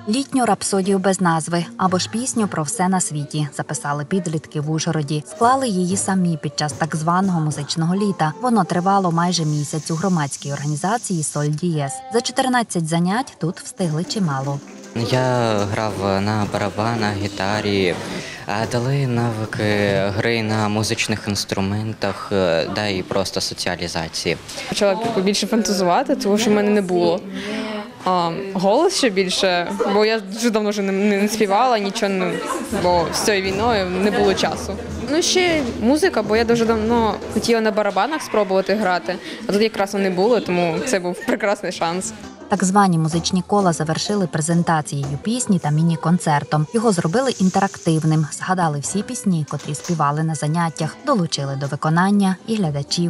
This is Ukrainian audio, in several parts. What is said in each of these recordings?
Літню рапсодію без назви або ж пісню про все на світі записали підлітки в Ужгороді. Склали її самі під час так званого музичного літа. Воно тривало майже місяць у громадській організації «Соль Дієз». За 14 занять тут встигли чимало. Я грав на барабанах, гітарі, дали навики гри на музичних інструментах, да і просто соціалізації. Почала більше фантазувати, тому що в мене не було. Голос ще більше, бо я дуже давно вже не співала, нічого бо з цією війною не було часу. Ну, ще музика, бо я дуже давно хотіла на барабанах спробувати грати, а тут якраз не було, тому це був прекрасний шанс. Так звані музичні кола завершили презентацією пісні та міні-концертом. Його зробили інтерактивним, згадали всі пісні, котрі співали на заняттях, долучили до виконання і глядачів.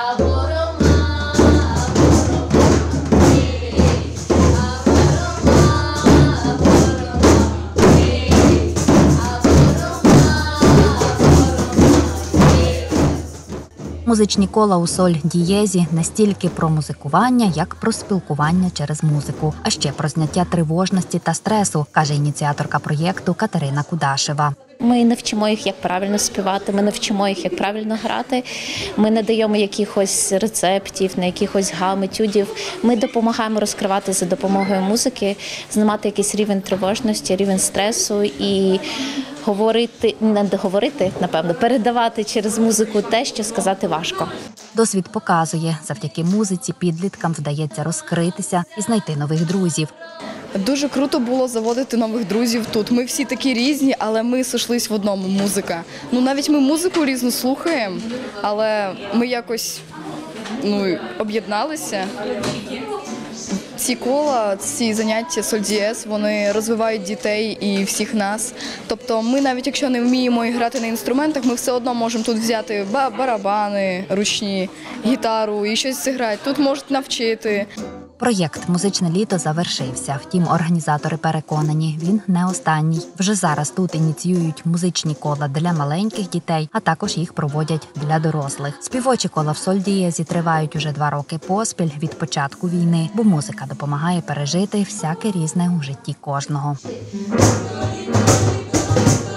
Музичні кола у «Соль Дієзі» не стільки про музикування, як про спілкування через музику, а ще про зняття тривожності та стресу, каже ініціаторка проєкту Катерина Кудашева. Ми не вчимо їх, як правильно співати, ми не вчимо їх, як правильно грати, ми не даємо якихось рецептів, не якихось гам, етюдів. Ми допомагаємо розкривати за допомогою музики, знімати якийсь рівень тривожності, рівень стресу і передавати через музику те, що сказати важко. Досвід показує, завдяки музиці підліткам вдається розкритися і знайти нових друзів. Дуже круто було заводити нових друзів тут. Ми всі такі різні, але ми сошлись в одному – музика. Навіть ми музику різну слухаємо, але ми якось об'єдналися. Ці кола, ці заняття «Соль Дієз», вони розвивають дітей і всіх нас. Тобто ми навіть якщо не вміємо грати на інструментах, ми все одно можемо тут взяти барабани ручні, гітару і щось зіграти. Тут можуть навчити. Проєкт «Музичне літо» завершився. Втім, організатори переконані, він не останній. Вже зараз тут ініціюють музичні кола для маленьких дітей, а також їх проводять для дорослих. Співочі кола в «Соль Дієзі» тривають уже 2 роки поспіль від початку війни, бо музика допомагає пережити всяке різне у житті кожного.